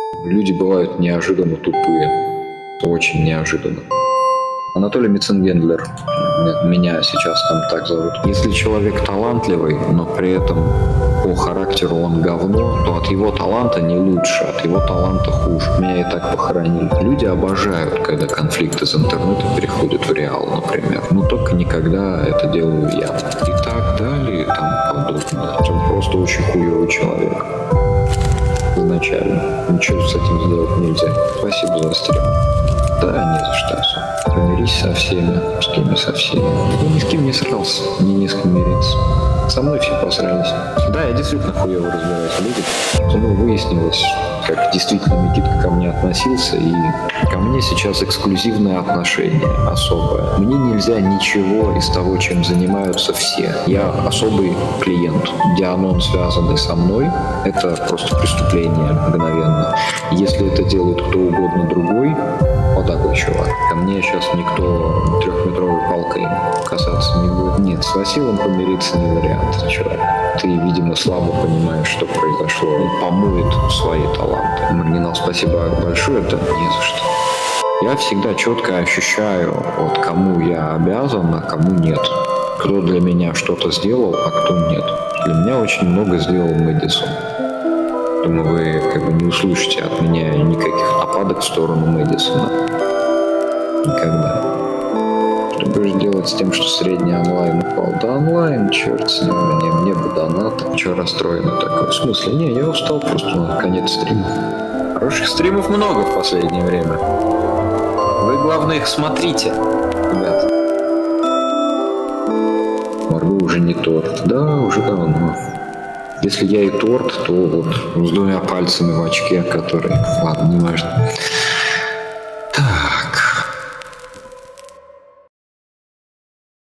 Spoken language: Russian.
Люди бывают неожиданно тупые. Очень неожиданно. Анатолий Миценгендлер. Меня сейчас там так зовут. Если человек талантливый, но при этом по характеру он говно, то от его таланта не лучше, от его таланта хуже. Меня и так похоронили. Люди обожают, когда конфликт из интернета переходит в реал, например. Но только никогда это делаю я. И так далее, и тому подобное. Он просто очень хуёвый человек. Изначально. Ничего с этим сделать нельзя. Спасибо за стрим. Да, не за что особо. Помирись со всеми, с кем и со всеми. Я ни с кем не срался, мне не с кем мириться. Со мной все посрались. Да, я действительно хуёво разбираюсь в людях. Ну, выяснилось, как действительно Никитка ко мне относился, и ко мне сейчас эксклюзивное отношение особое. Мне нельзя ничего из того, чем занимаются все. Я особый клиент. Дианон, связанный со мной, это просто преступление мгновенно. Если это делает кто угодно другой, вот такой чувак. Ко мне сейчас никто 3-метровой палкой касаться не будет. Нет, с Василом помириться не вариант, чувак. Ты, видимо, слабо понимаешь, что произошло. Он помоет свои таланты. Маргинал, спасибо большое, это не за что. Я всегда четко ощущаю, вот кому я обязан, а кому нет. Кто для меня что-то сделал, а кто нет. Для меня очень много сделал Мэдисон. Думаю, вы как бы не услышите от меня никаких нападок в сторону Мэдисона. Никогда. Что будешь делать с тем, что средний онлайн упал? Да онлайн, черт с ним, мне бы донат. Чего расстроено такое? В смысле? Не, я устал просто на конец стрима. Хороших стримов много в последнее время. Вы, главное, их смотрите, ребят. Марго уже не торт. Да, уже давно. Если я и торт, то вот с 2 пальцами в очке, которые... Ладно, не важно.